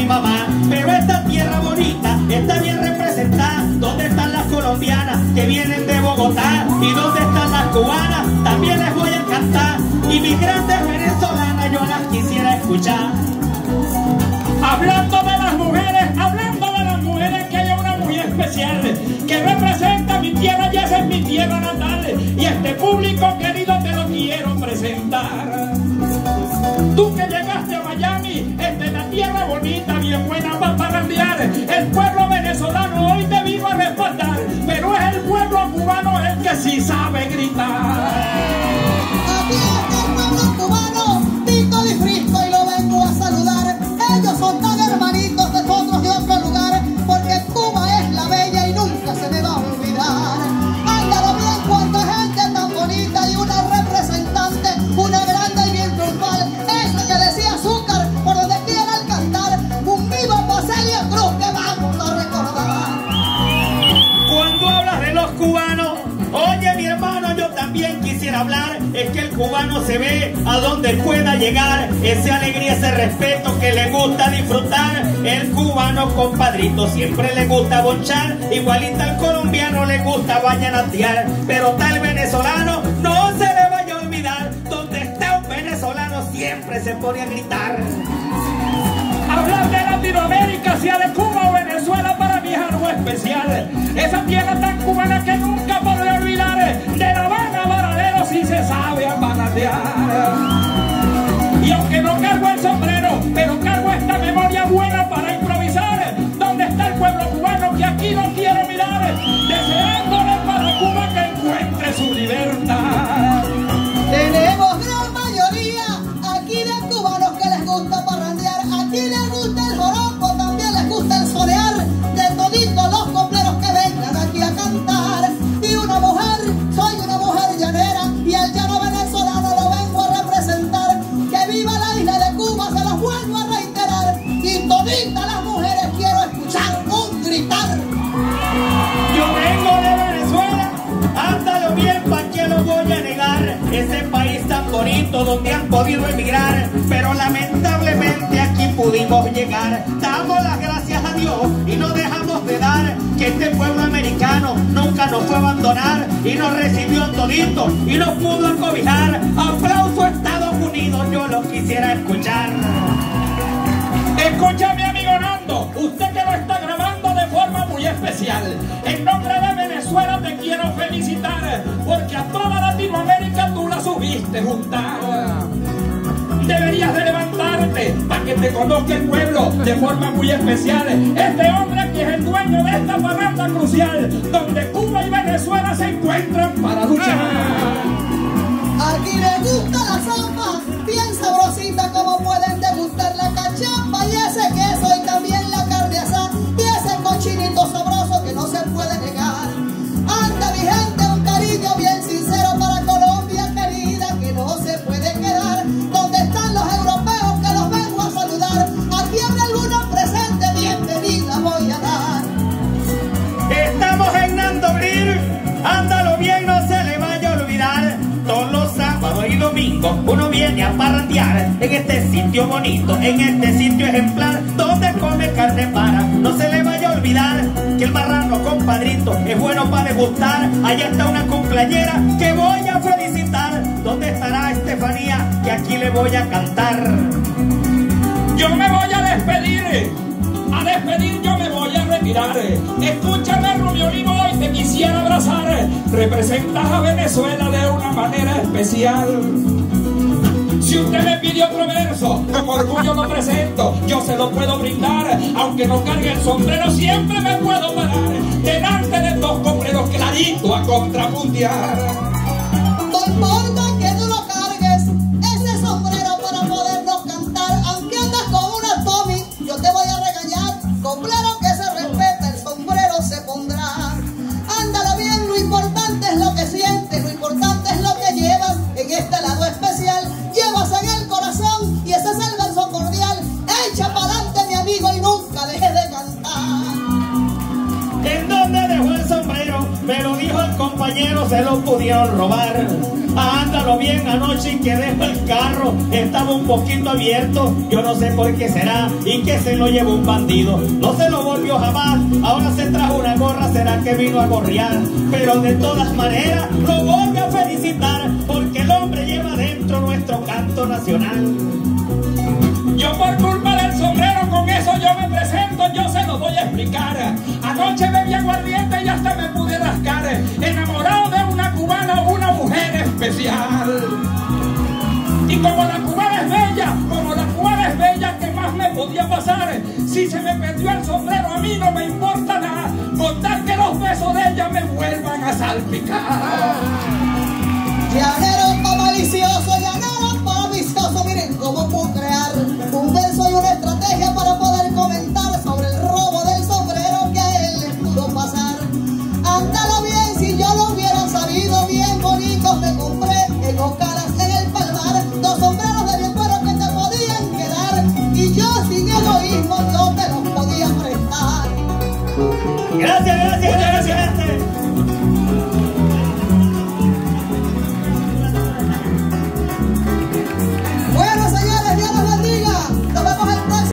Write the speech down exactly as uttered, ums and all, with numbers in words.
mamá. Pero esta tierra bonita está bien representada. ¿Dónde están las colombianas que vienen de Bogotá? ¿Y dónde están las cubanas? También les voy a cantar. Y mis grandes venezolanas yo las quisiera escuchar. Hablando de las mujeres, hablando de las mujeres, que hay una muy especial que representa mi tierra y esa es mi tierra natal. Y este público querido te lo quiero presentar. Tú que llegaste a Miami, esta es la tierra bonita, bien buena para parrandear. El pueblo venezolano hoy te vino a respaldar, pero es el pueblo cubano el que sí sabe gritar. Aquí está el pueblo cubano, Tito y Frisco, y lo vengo a saludar. Ellos son tan hermanitos de otros de otro lugar, porque Cuba es la bella y nunca se me va a olvidar. Ándalo bien, cuánta gente tan bonita y una representante, una grande y bien triunfal. Eso que decía Azúcar, por donde quiera al cantar, un viva para Celia Cruz que vamos a recordar. Cuando hablas de los cubanos, oye mi hermano, yo también quisiera hablar. Es que el cubano se ve a donde pueda llegar, esa alegría, ese respeto que le gusta disfrutar. El cubano, compadrito, siempre le gusta bonchar, igualita al colombiano le gusta bañanatear. Pero tal venezolano no se le vaya a olvidar, donde está un venezolano siempre se pone a gritar. Hablar de Latinoamérica, sea de Cuba o Venezuela, para mí es algo especial. Esa tierra tan cubana que nunca podré olvidar. De La Habana a Varadero sí se sabe abanatear. Y aunque no cargo el sombrero, pero cargo esta memoria buena para improvisar. ¿Dónde está el pueblo cubano que aquí no quiero mirar? Deseándole para Cuba que encuentre su libertad. Tenemos gran mayoría aquí de cubanos que les gusta parrandear. Aquí les gusta el joropo, también les gusta el solear. De toditos los copleros que vengan aquí a cantar. Y una mujer, soy una mujer llanera, y el llano venezolano lo vengo a representar. Que viva la isla de Cuba, se los vuelvo a reiterar. Y toditas las mujeres quiero escuchar un gritar. Yo vengo de Venezuela, ándalo bien, ¿pa' qué lo voy a negar? Ese país tan bonito donde han podido emigrar, pero lamentablemente aquí pudimos llegar. Damos las gracias a Dios y no dejamos de dar, que este pueblo americano nunca nos fue a abandonar y nos recibió todito y nos pudo acobijar. Aplauso a Estados Unidos, yo lo quisiera escuchar. Escúchame, amigo Nando, usted que lo está grabando de forma muy especial. En nombre de Venezuela te quiero felicitar, porque a toda Latinoamérica tú la subiste juntar. Deberías de levantarte para que te conozca el pueblo de forma muy especial. Este hombre que es el dueño de esta parranda crucial, donde Cuba y Venezuela se encuentran para luchar. Aquí les gusta la sopa, bien sabrosita, como pueden degustar la cachapa y ese queso y también la carne asada y ese cochinito sabroso que no se puede negar. Anda mi gente, un cariño bien sincero para Colombia querida que no se puede quedar. ¿Dónde están los europeos que los vengo a saludar? Aquí habrá alguno presente, bienvenida voy a dar. Estamos en Nando Grill, ándalo bien, no se le vaya a olvidar. Todos los sábados y domingos uno viene a parrandear en este sitio bonito, en este sitio ejemplar, donde come carne para. No se le vaya a olvidar que el marrano, compadrito, es bueno para degustar. Allá está una cumpleañera que voy a felicitar. ¿Dónde estará Estefanía? Que aquí le voy a cantar. Yo me voy a despedir, a despedir yo me voy a retirar. Escúchame, Rubio Olivo, hoy te quisiera abrazar. Representas a Venezuela de una manera especial. Si usted me pide otro verso, con orgullo lo presento, yo se lo puedo brindar. Aunque no cargue el sombrero, siempre me puedo parar delante de dos sombreros clarito a contrapuntear. No importa que no lo cargues, ese sombrero para podernos cantar. Aunque andas con una Tommy, yo te voy a regañar. Sombrero que se respeta, el sombrero se pondrá. Ándalo bien, lo importante es lo que sientes, lo importante es lo que llevas en este lado especial. Llevas en el corazón y ese es el verso cordial. Echa para adelante, mi amigo, y nunca dejes de cantar. ¿En dónde dejó el sombrero? Me lo dijo el compañero, se lo pudieron robar. Ándalo bien. también anoche y que dejo el carro estaba un poquito abierto, yo no sé por qué será y que se lo llevó un bandido, no se lo volvió jamás, ahora se trajo una gorra, será que vino a gorrear, pero de todas maneras lo voy a felicitar porque el hombre lleva dentro nuestro canto nacional. Yo por culpa del sombrero, con eso yo me presento, yo se lo voy a explicar. Anoche bebí aguardiente y hasta me pude rascar, enamorado de una cubana, una mujer especial. Y como la cubana es bella, como la cubana es bella, ¿qué más me podía pasar? Si se me perdió el sombrero a mí no me importa nada, con tal que los besos de ella me vuelvan a salpicar. Llanero malicioso, ya